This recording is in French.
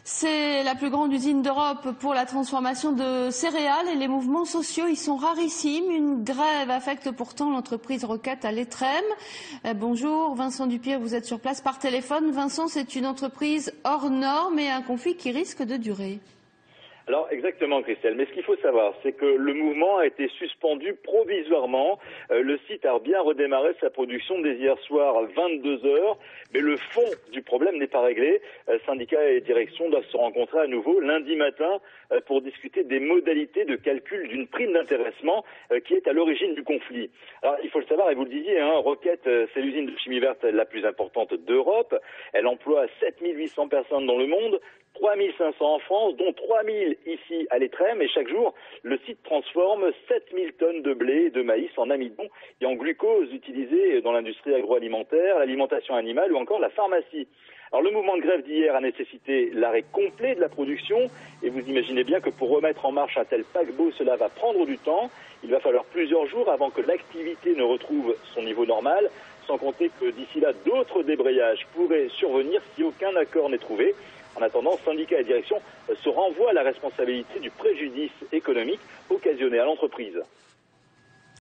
C'est la plus grande usine d'Europe pour la transformation de céréales et les mouvements sociaux y sont rarissimes. Une grève affecte pourtant l'entreprise Roquette à l'Étrême. Bonjour Vincent Dupierre, vous êtes sur place par téléphone. Vincent, c'est une entreprise hors norme et un conflit qui risque de durer. Alors exactement Christelle, mais ce qu'il faut savoir, c'est que le mouvement a été suspendu provisoirement. Le site a bien redémarré sa production dès hier soir à 22 heures, mais le fond du problème n'est pas réglé. Syndicats et direction doivent se rencontrer à nouveau lundi matin pour discuter des modalités de calcul d'une prime d'intéressement qui est à l'origine du conflit. Alors il faut le savoir, et vous le disiez, Roquette, c'est l'usine de chimie verte la plus importante d'Europe. Elle emploie 7800 personnes dans le monde, 3500 en France, dont 3000 ici à l'Étrême, et chaque jour, le site transforme 7000 tonnes de blé et de maïs en amidon et en glucose utilisé dans l'industrie agroalimentaire, l'alimentation animale ou encore la pharmacie. Alors le mouvement de grève d'hier a nécessité l'arrêt complet de la production et vous imaginez bien que pour remettre en marche un tel paquebot, cela va prendre du temps. Il va falloir plusieurs jours avant que l'activité ne retrouve son niveau normal, sans compter que d'ici là, d'autres débrayages pourraient survenir si aucun accord n'est trouvé. En attendant, syndicats et direction se renvoient à la responsabilité du préjudice économique occasionné à l'entreprise.